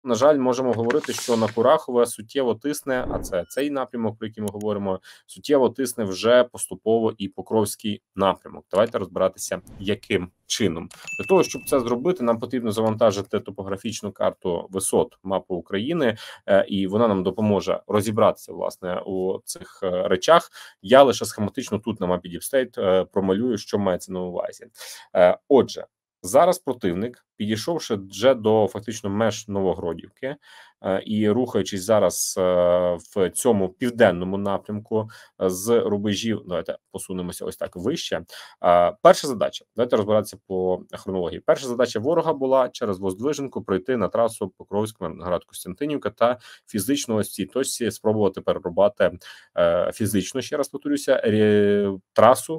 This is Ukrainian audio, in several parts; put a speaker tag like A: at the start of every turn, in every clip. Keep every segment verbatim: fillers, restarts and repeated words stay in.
A: на жаль, можемо говорити, що на Курахове суттєво тисне, а це цей напрямок, про який ми говоримо, суттєво тисне вже поступово і Покровський напрямок. Давайте розбиратися, яким чином. Для того, щоб це зробити, нам потрібно завантажити топографічну карту висот мапи України, і вона нам допоможе розібратися, власне, у цих речах. Я лише схематично тут на мапі Deep State промалюю, що мається на увазі. Отже, зараз противник, підійшовши вже до фактично меж Новогродівки і рухаючись зараз в цьому південному напрямку з рубежів, давайте посунемося ось так вище. Перша задача, давайте розбиратися по хронології. Перша задача ворога була через Воздвиженку пройти на трасу Покровськ-Мирноград-Костянтинівка та фізично ось цій точці спробувати перерубати фізично, ще раз повторюся, трасу,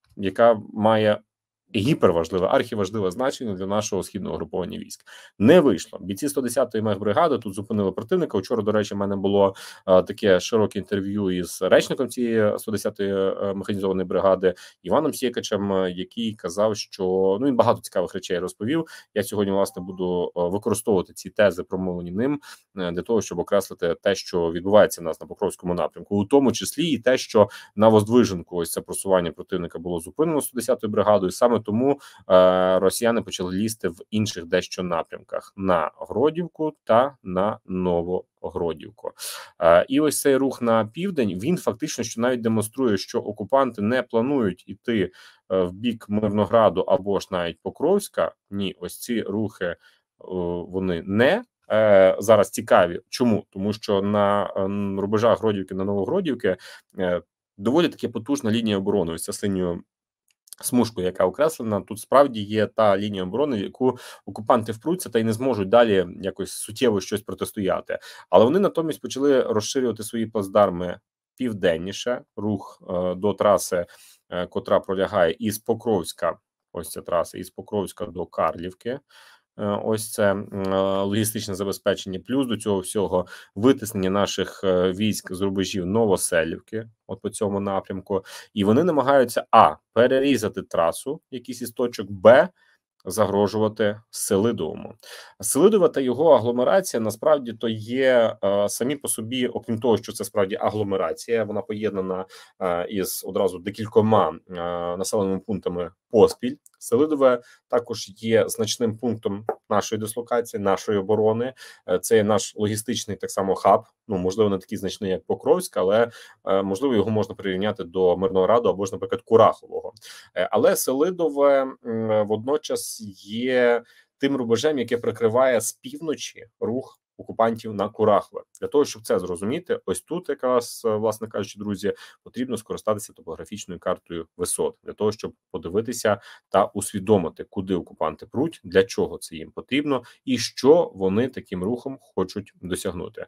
A: яка має гіперважливе, архіважливе значення для нашого східного груповання військ. Не вийшло. Бійці сто десятої мехбригади тут зупинили противника. Вчора, до речі, в мене було а, таке широке інтерв'ю із речником цієї сто десятої механізованої бригади Іваном Сєкачем, який казав, що ну він багато цікавих речей розповів. Я сьогодні, власне, буду використовувати ці тези, промовлені ним, для того, щоб окреслити те, що відбувається в нас на Покровському напрямку, у тому числі і те, що на Воздвиженку ось це просування противника було зупинено сто десятою бригадою. Саме тому е, росіяни почали лізти в інших дещо напрямках на Гродівку та на Новогродівку. Е, і ось цей рух на південь, він фактично що навіть демонструє, що окупанти не планують іти е, в бік Мирнограду або ж навіть Покровська. Ні, ось ці рухи е, вони не е, зараз цікаві. Чому? Тому що на е, рубежах Гродівки на Новогродівки е, доволі таки потужна лінія оборони. Ось ця синьою смужку, яка окреслена, тут справді є та лінія оборони, в яку окупанти впруться та й не зможуть далі якось суттєво щось протистояти. Але вони натомість почали розширювати свої плацдарми південніше, рух е, до траси, е, котра пролягає із Покровська, ось ця траса, із Покровська до Карлівки. Ось це логістичне забезпечення, плюс до цього всього витиснення наших військ з рубежів Новоселівки, от по цьому напрямку, і вони намагаються а. перерізати трасу, якийсь із точок, б. загрожувати Селидовому. Селидове та його агломерація насправді то є е, самі по собі, окрім того, що це справді агломерація, вона поєднана е, із одразу декількома е, населеними пунктами поспіль. Селидове також є значним пунктом нашої дислокації, нашої оборони. Е, це є наш логістичний так само хаб, ну, можливо, не такий значний, як Покровськ, але е, можливо його можна прирівняти до Мирнограду або ж, наприклад, Курахового. Е, але Селидове е, водночас є тим рубежем, яке прикриває з півночі рух окупантів на Курахове. Для того, щоб це зрозуміти, ось тут якраз, власне кажучи, друзі, потрібно скористатися топографічною картою висот, для того, щоб подивитися та усвідомити, куди окупанти пруть, для чого це їм потрібно і що вони таким рухом хочуть досягнути.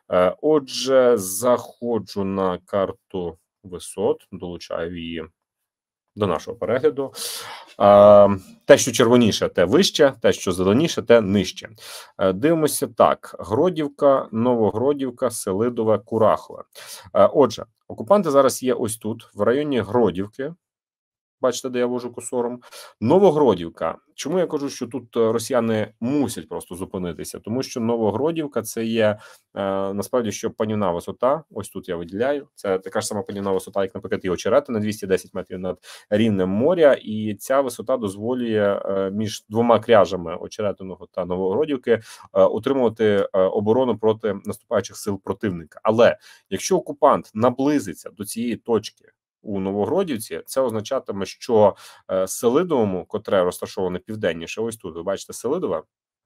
A: Отже, заходжу на карту висот, долучаю її до нашого перегляду. А, те, що червоніше, те вище, те, що зеленіше, те нижче. А, дивимося так. Гродівка, Новогродівка, Селидове, Курахове. А, отже, окупанти зараз є ось тут, в районі Гродівки. Бачите, де я вожу курсором. Новогродівка. Чому я кажу, що тут росіяни мусять просто зупинитися? Тому що Новогродівка – це є, е, насправді, що панівна висота. Ось тут я виділяю. Це така ж сама панівна висота, як, наприклад, і Очерета на двісті десять метрів над рівнем моря. І ця висота дозволює е, між двома кряжами Очеретиного та Новогродівки е, утримувати е, оборону проти наступаючих сил противника. Але якщо окупант наблизиться до цієї точки, у Новогродівці, це означатиме, що е, Селидовому, котре розташоване південніше, ось тут, ви бачите Селидове,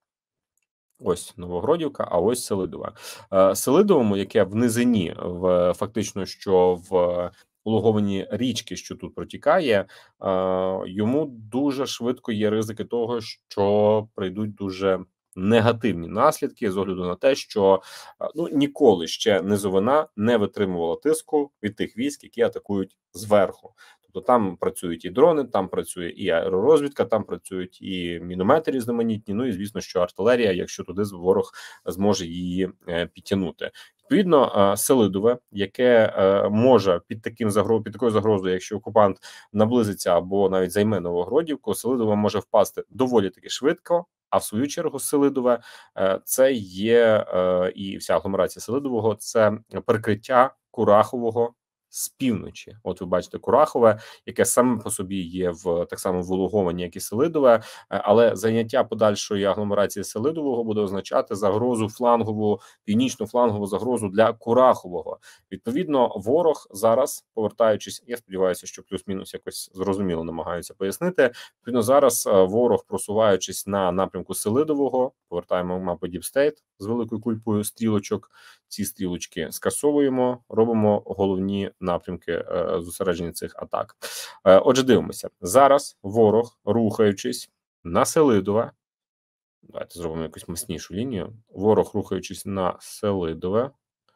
A: ось Новогродівка, а ось Селидове. Е, Селидовому, яке в низині, в, фактично, що в улоговані річки, що тут протікає, е, йому дуже швидко є ризики того, що прийдуть дуже негативні наслідки з огляду на те, що ну ніколи ще низовина не витримувала тиску від тих військ, які атакують зверху. Тобто там працюють і дрони, там працює і аеророзвідка, там працюють і міномети різноманітні, ну і звісно, що артилерія, якщо туди ворог зможе її підтягнути. Відповідно, Селидове, яке може під таким загроз, під такою загрозою, якщо окупант наблизиться або навіть займе Новогродівку, Селидове може впасти доволі таки швидко, А в свою чергу Селидове е, це є е, і вся агломерація Селидового це прикриття Курахового з півночі. От ви бачите Курахове, яке саме по собі є в так само вологовані, як і Селидове, е, але заняття подальшої агломерації Селидового буде означати загрозу флангову, північну флангову загрозу для Курахового. Відповідно, ворог зараз, повертаючись, я сподіваюся, що плюс-мінус якось зрозуміло намагаються пояснити. Відповідно, зараз е, ворог, просуваючись на напрямку Селидового, повертаємо мапу Діпстейт з великою кулькою стрілочок. Ці стрілочки скасовуємо, робимо головні напрямки е, зосередження цих атак. Е, отже, дивимося. Зараз ворог, рухаючись на Селидове, давайте зробимо якусь міцнішу лінію. Ворог, рухаючись на Селидове,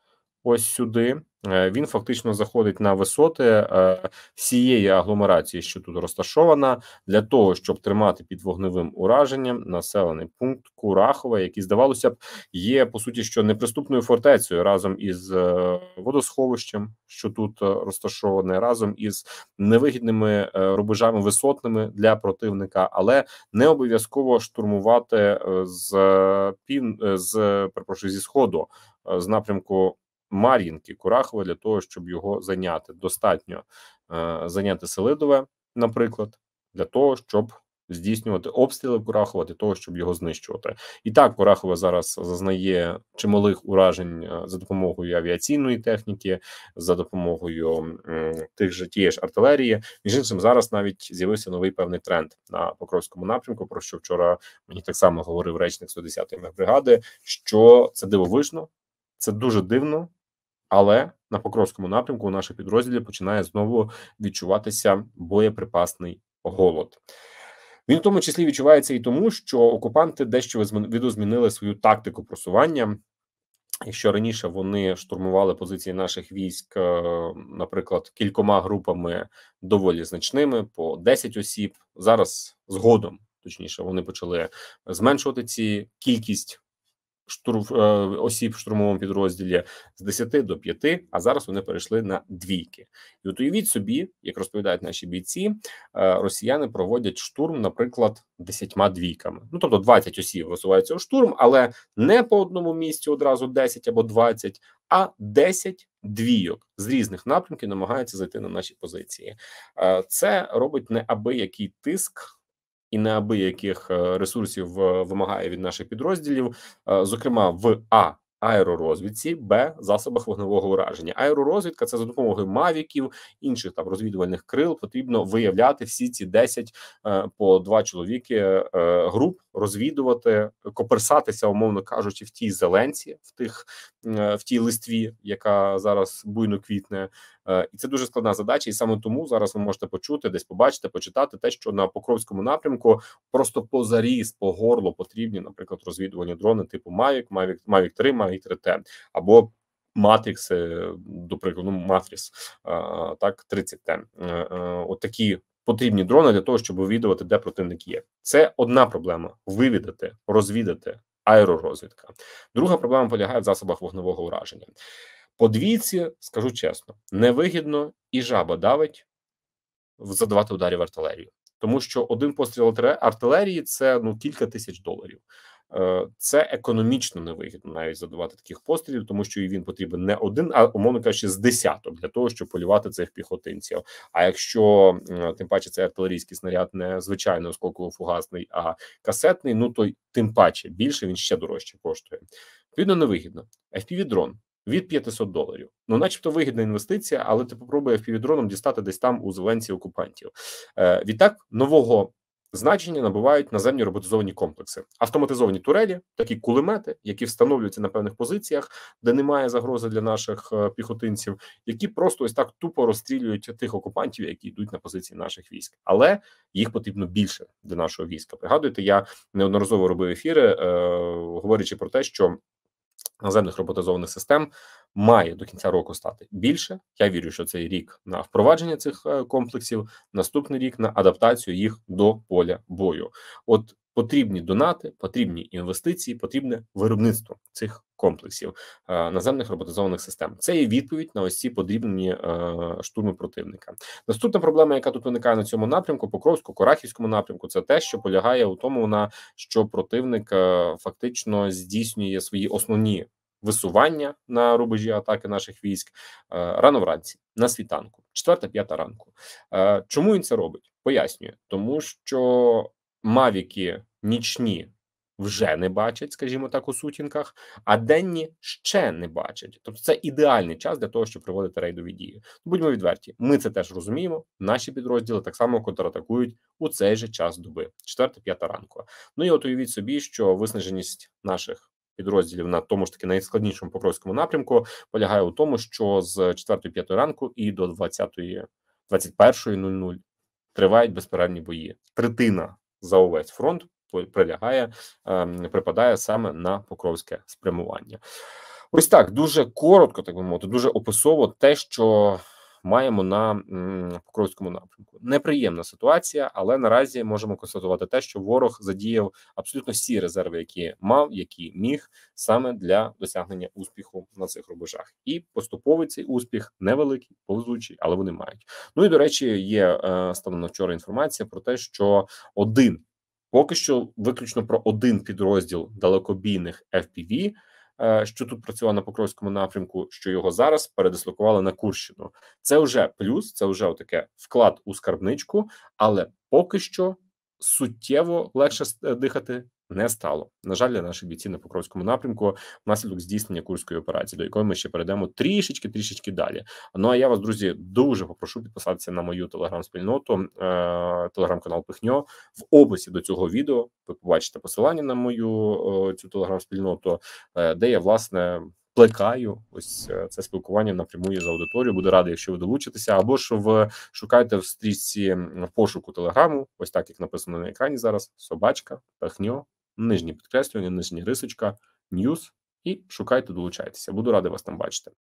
A: ось сюди, він фактично заходить на висоти всієї агломерації, що тут розташована, для того, щоб тримати під вогневим ураженням населений пункт Курахове, який, здавалося б, є, по суті, що неприступною фортецею разом із водосховищем, що тут розташоване, разом із невигідними рубежами висотними для противника, але не обов'язково штурмувати з пів... з, перепрошую, зі сходу, з напрямку Мар'їнки, Курахове, для того, щоб його зайняти. Достатньо е, зайняти Селидове, наприклад, для того, щоб здійснювати обстріли Курахова, для того, щоб його знищувати. І так, Курахове зараз зазнає чималих уражень за допомогою авіаційної техніки, за допомогою е, тих же тієї ж артилерії. Між іншим, зараз навіть з'явився новий певний тренд на Покровському напрямку, про що вчора мені так само говорив речник сто десятої мехбригади, що це дивовижно, це дуже дивно, але на Покровському напрямку у наших підрозділів починає знову відчуватися боєприпасний голод. Він в тому числі відчувається і тому, що окупанти дещо видозмінили свою тактику просування. Якщо раніше вони штурмували позиції наших військ, наприклад, кількома групами доволі значними, по десять осіб, зараз згодом, точніше, вони почали зменшувати ці кількість штурм, осіб в штурмовому підрозділі з десяти до п'яти, а зараз вони перейшли на двійки. І от уявіть собі, як розповідають наші бійці, росіяни проводять штурм, наприклад, десятьма двійками. Ну, тобто двадцять осіб висуваються у штурм, але не по одному місці одразу десять або двадцять, а десять двійок з різних напрямків намагаються зайти на наші позиції. Це робить неабиякий тиск і неабияких ресурсів вимагає від наших підрозділів, зокрема в А – аеророзвідці, Б – засобах вогневого ураження. Аеророзвідка – це за допомогою мавіків, інших там розвідувальних крил потрібно виявляти всі ці десять по два чоловіки груп, розвідувати, коперсатися, умовно кажучи, в тій зеленці, в тих в тій листві, яка зараз буйно квітне. І це дуже складна задача, і саме тому зараз ви можете почути, десь побачити, почитати те, що на Покровському напрямку просто позаріз, по горло потрібні, наприклад, розвідувальні дрони типу Mavic, Mavic, Mavic три, Mavic три Т, або Matrix, до прикладу, Matrix, так, тридцять Т. От такі потрібні дрони для того, щоб вивідувати, де противник є. Це одна проблема – вивідати, розвідати, аеророзвідка. Друга проблема полягає в засобах вогневого ураження. По двійці, скажу чесно, невигідно і жаба давить задавати ударів артилерію. Тому що один постріл артилерії – це ну, кілька тисяч доларів. Це економічно невигідно навіть задавати таких пострілів, тому що і він потрібен не один, а, умовно кажучи, з десяток для того, щоб полювати цих піхотинців. А якщо, тим паче, це артилерійський снаряд не звичайно осколково-фугасний, а касетний, ну то тим паче більше він ще дорожче коштує. Відповідно, невигідно. еф пі ві-дрон від п'ятисот доларів. Ну, начебто вигідна інвестиція, але ти попробуй еф пі ві-дроном дістати десь там у зеленці окупантів. Е, відтак, нового значення набувають наземні роботизовані комплекси. Автоматизовані турелі, такі кулемети, які встановлюються на певних позиціях, де немає загрози для наших піхотинців, які просто ось так тупо розстрілюють тих окупантів, які йдуть на позиції наших військ. Але їх потрібно більше для нашого війська. Пригадуєте, я неодноразово робив ефіри, е, говорячи про те, що наземних роботизованих систем має до кінця року стати більше. Я вірю, що цей рік на впровадження цих комплексів, наступний рік на адаптацію їх до поля бою. От потрібні донати, потрібні інвестиції, потрібне виробництво цих комплексів е, наземних роботизованих систем. Це є відповідь на ось ці подрібнені е, штурми противника. Наступна проблема, яка тут виникає на цьому напрямку, Покровську-Корахівському напрямку, це те, що полягає у тому, на що противник е, фактично здійснює свої основні висування на рубежі атаки наших військ е, рано вранці, на світанку, четверта-п'ята ранку. Е, чому він це робить? Пояснюю, тому що мавіки нічні вже не бачать, скажімо так, у сутінках, а денні ще не бачать. Тобто це ідеальний час для того, щоб проводити рейдові дії. Будьмо відверті, ми це теж розуміємо. Наші підрозділи так само контратакують у цей же час доби, четверта-п'ята ранку. Ну і от уявіть собі, що виснаженість наших підрозділів на тому ж таки найскладнішому Покровському напрямку полягає у тому, що з четвертої-п'ятої ранку і до двадцятої, двадцять першої нуль нуль тривають безперервні бої. Третина за увесь фронт прилягає, ем, припадає саме на Покровське спрямування. Ось так, дуже коротко, так би мовити, дуже описово те, що маємо на м, Покровському напрямку. Неприємна ситуація, але наразі можемо констатувати те, що ворог задіяв абсолютно всі резерви, які мав, які міг, саме для досягнення успіху на цих рубежах. І поступовий цей успіх невеликий, повзучий, але вони мають. Ну і, до речі, є е, станом вчора інформація про те, що один Поки що виключно про один підрозділ далекобійних еф пі ві, що тут працював на Покровському напрямку, що його зараз передислокували на Курщину. Це вже плюс, це вже отаке вклад у скарбничку, але поки що суттєво легше дихати не стало. На жаль, для наших бійців на Покровському напрямку внаслідок здійснення Курської операції, до якої ми ще перейдемо трішечки-трішечки далі. Ну, а я вас, друзі, дуже попрошу підписатися на мою телеграм-спільноту, е- телеграм-канал Пихньо. В описі до цього відео ви побачите посилання на мою е- цю телеграм-спільноту, е- де я, власне, плекаю ось це спілкування напряму із аудиторією. Буду радий, якщо ви долучитеся, або ж ви шукаєте в стрічці в пошуку телеграму, ось так, як написано на екрані зараз, собачка, Пихньо, нижнє підкреслювання, нижня рисочка, ньюс, і шукайте, долучайтеся. Буду радий вас там бачити.